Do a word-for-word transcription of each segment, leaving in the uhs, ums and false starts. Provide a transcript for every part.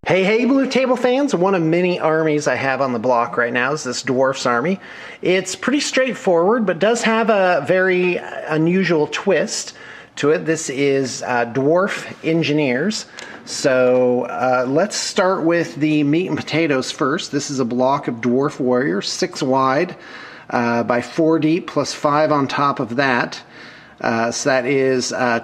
Hey, hey, Blue Table fans! One of many armies I have on the block right now is this Dwarfs army. It's pretty straightforward, but does have a very unusual twist to it. This is uh, Dwarf Engineers. So uh, let's start with the meat and potatoes first. This is a block of Dwarf Warriors, six wide uh, by four deep, plus five on top of that. Uh, so that is uh,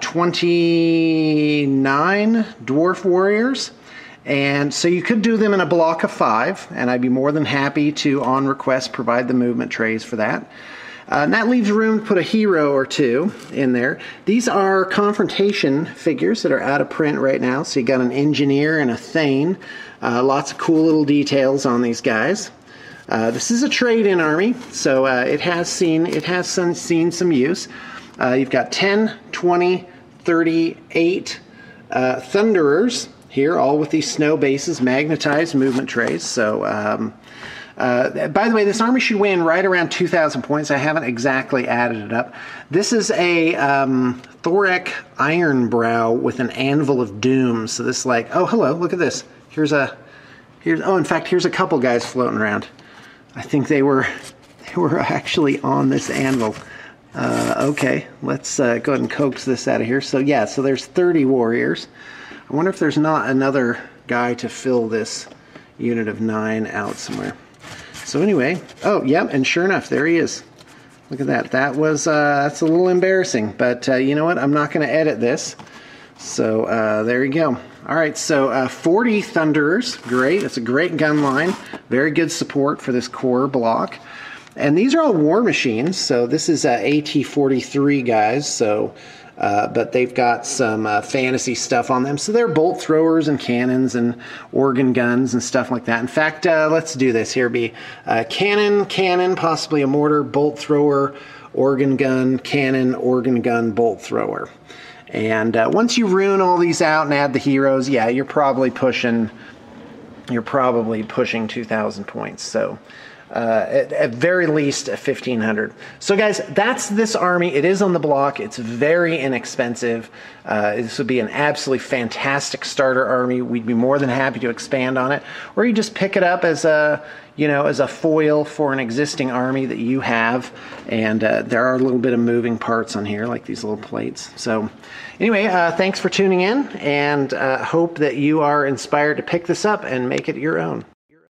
twenty-nine Dwarf Warriors. And so you could do them in a block of five, and I'd be more than happy to, on request, provide the movement trays for that. Uh, and that leaves room to put a hero or two in there. These are confrontation figures that are out of print right now. So you got an engineer and a thane. Uh, lots of cool little details on these guys. Uh, this is a trade-in army, so uh, it has seen it has some, seen some use. Uh, you've got ten, twenty, thirty-eight uh, Thunderers here, all with these snow bases, magnetized movement trays. So, um, uh, by the way, this army should win right around two thousand points. I haven't exactly added it up. This is a um, Thorek Ironbrow with an Anvil of Doom. So this is like, oh, hello, look at this. Here's a, here's, oh, in fact, here's a couple guys floating around. I think they were, they were actually on this anvil. Uh, okay, let's uh, go ahead and coax this out of here. So yeah, so there's thirty warriors. I wonder if there's not another guy to fill this unit of nine out somewhere. So anyway, oh, yep, and sure enough, there he is. Look at that. That was, uh, that's a little embarrassing, but uh, you know what? I'm not going to edit this. So uh, there you go. All right, so uh, forty Thunderers. Great. That's a great gun line. Very good support for this core block. And these are all war machines. So this is uh, A T forty-three guys. So... Uh, but they've got some uh, fantasy stuff on them. So they're bolt throwers and cannons and organ guns and stuff like that. In fact, uh, let's do this. Here be uh, cannon, cannon, possibly a mortar, bolt thrower, organ gun, cannon, organ gun, bolt thrower. And uh, once you ruin all these out and add the heroes, yeah, you're probably pushing, you're probably pushing two thousand points. So. Uh, at, at very least fifteen hundred. So guys, that's this army. It is on the block. It's very inexpensive. Uh, this would be an absolutely fantastic starter army. We'd be more than happy to expand on it. Or you just pick it up as a, you know, as a foil for an existing army that you have. And uh, there are a little bit of moving parts on here, like these little plates. So anyway, uh, thanks for tuning in, and uh, hope that you are inspired to pick this up and make it your own.